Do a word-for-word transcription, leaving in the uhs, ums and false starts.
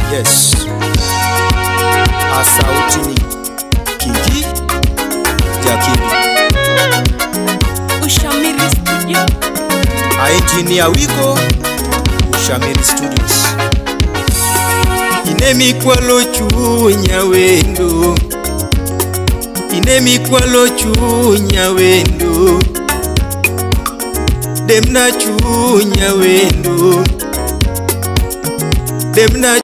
Yes. Asauti ni Kingi, Jakendu. Ushamiri Studio. Engineer Wiko, Ushamiri Studios. Inemi kwalo chunya wendo, inemi kwalo chunya wendo, demna chunya wendo, demna